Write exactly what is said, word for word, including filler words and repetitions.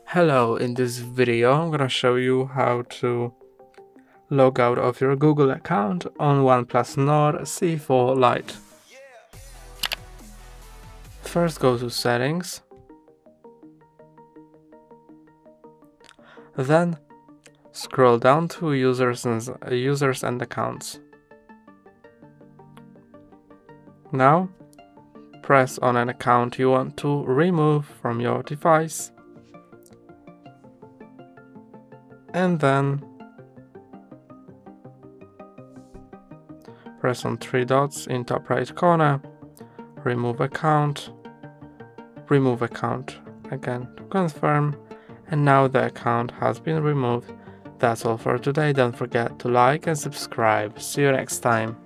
Hello, in this video I'm gonna show you how to log out of your Google account on OnePlus Nord C E four Lite. First go to Settings, then scroll down to Users and, users and Accounts. Now press on an account you want to remove from your device, and then press on three dots in top right corner, remove account, remove account again to confirm, and now the account has been removed. That's all for today. Don't forget to like and subscribe. See you next time.